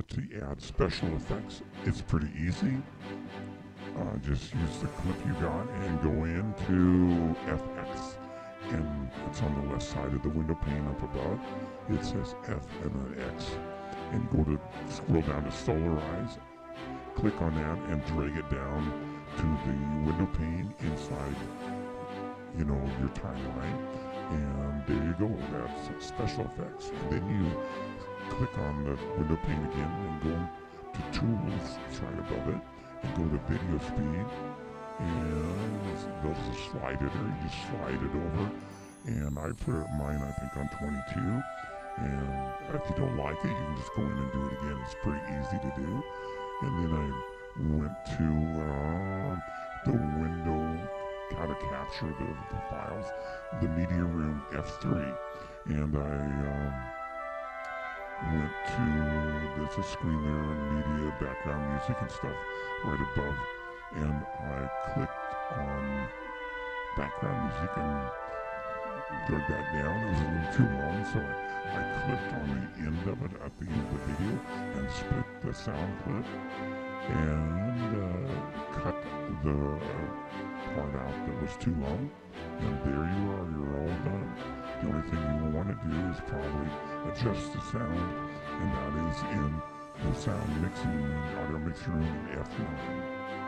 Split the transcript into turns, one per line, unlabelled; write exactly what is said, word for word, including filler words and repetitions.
to add special effects, it's pretty easy. Uh, just use the clip you got and go into F X, and it's on the left side of the window pane up above. It says F and an X, and go to scroll down to Solarize, click on that and drag it down to the window pane inside, you know, your timeline, and there you go. That's special effects. And then you click on the window pane again and go to Tools right above it and go to Video Speed, and there's a slide editor. You just slide it over, and I put mine I think on twenty-two, and if you don't like it you can just go in and do it again. It's pretty easy to do. And then I went to uh, the window, how to capture the, the files, the media room F three, and I um, went to, there's a screen there, media, background music and stuff right above, and I clicked on background music and drug that down. It was a little too long, so I, I clicked on the end of it at the end of the video and split the sound clip and uh, cut the part out that was too long, and there you are, you're all done. The only thing you want to do is probably adjust the sound, and that is in the sound mixing, audio mixing room in F nine.